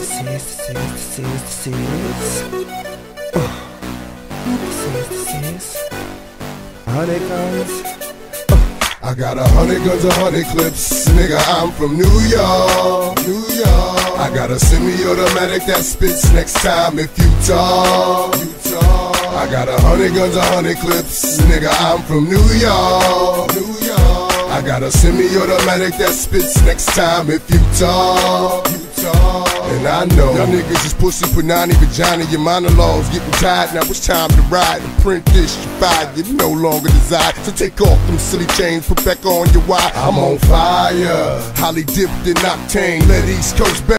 100 guns. I got 100 guns, 100 clips, nigga, I'm from New York, New York. I got a semi-automatic that spits next time if you talk, I got 100 guns, 100 clips, nigga, I'm from New York, New York. I got a semi-automatic that spits next time if you talk, And I know y'all niggas is pussy, punani, vagina. Your monologues getting tired, now it's time to ride and print this. You fired, you no longer desire. So take off them silly chains, put back on your wire. I'm on fire, highly dipped in octane. Let East Coast